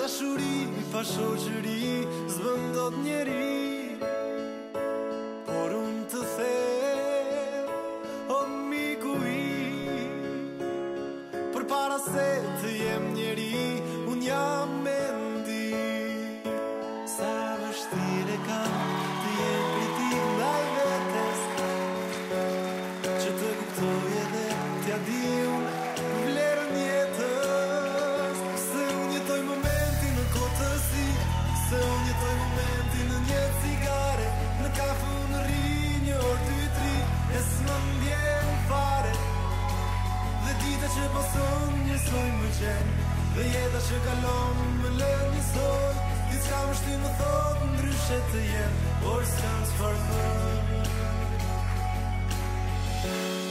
dashuri, pa shoqëri, s'bën dot njeri. Por unë të them, o miku im, përpara se të jem njeri, unë jam mendi. Sa vështirë e kam të jem kritik ndaj vetes, që të kuptoj edhe t'ja di unë vlerën jetës. Se unë jetoj momentin në kotësi, se unë jetoj momentin në një cigare, në kafe unë rri një orë 2-3, e s'më ndjen fare. Dhe dita që pason njësoj më qenë, dhe jeta që kalon më lë njësoj. Diçka më shty më thot ndryshe të jem, por s'kam çfarë thënë.